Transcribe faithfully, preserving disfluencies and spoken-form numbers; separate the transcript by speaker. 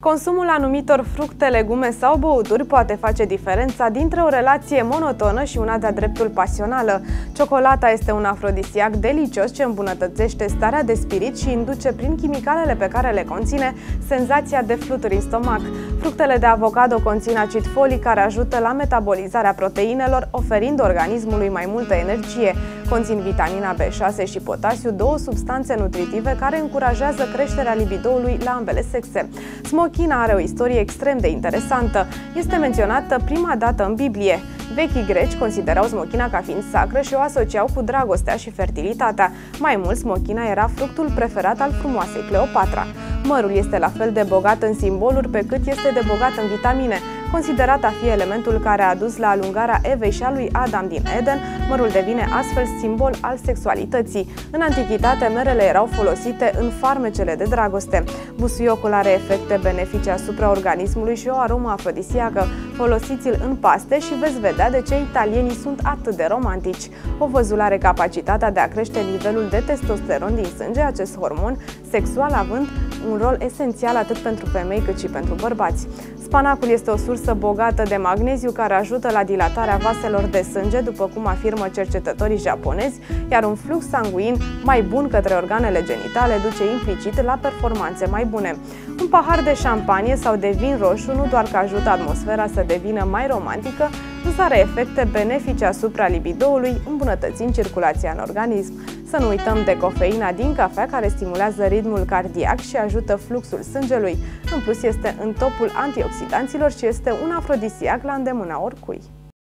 Speaker 1: Consumul anumitor fructe, legume sau băuturi poate face diferența dintre o relație monotonă și una de-a dreptul pasională. Ciocolata este un afrodisiac delicios ce îmbunătățește starea de spirit și induce prin chimicalele pe care le conține senzația de fluturi în stomac. Fructele de avocado conțin acid folic care ajută la metabolizarea proteinelor, oferind organismului mai multă energie. Conțin vitamina B șase și potasiu, două substanțe nutritive care încurajează creșterea libidoului la ambele sexe. Smochina are o istorie extrem de interesantă. Este menționată prima dată în Biblie. Vechii greci considerau smochina ca fiind sacră și o asociau cu dragostea și fertilitatea. Mai mult, smochina era fructul preferat al frumoasei Cleopatra. Mărul este la fel de bogat în simboluri pe cât este de bogat în vitamine. Considerat a fi elementul care a adus la alungarea Evei și a lui Adam din Eden, mărul devine astfel simbol al sexualității. În antichitate, merele erau folosite în farmecele de dragoste. Busuiocul are efecte benefice asupra organismului și o aromă afrodisiacă. Folosiți-l în paste și veți vedea de ce italienii sunt atât de romantici. Ovăzul are capacitatea de a crește nivelul de testosteron din sânge, acest hormon sexual având un rol esențial atât pentru femei cât și pentru bărbați. Spanacul este o sursă bogată de magneziu care ajută la dilatarea vaselor de sânge, după cum afirmă cercetătorii japonezi, iar un flux sanguin mai bun către organele genitale duce implicit la performanțe mai bune. Un pahar de șampanie sau de vin roșu nu doar că ajută atmosfera să devină mai romantică, însă are efecte benefice asupra libidoului, îmbunătățind circulația în organism. Să nu uităm de cofeina din cafea, care stimulează ritmul cardiac și ajută fluxul sângelui. În plus, este în topul antioxidanților și este un afrodisiac la îndemâna oricui.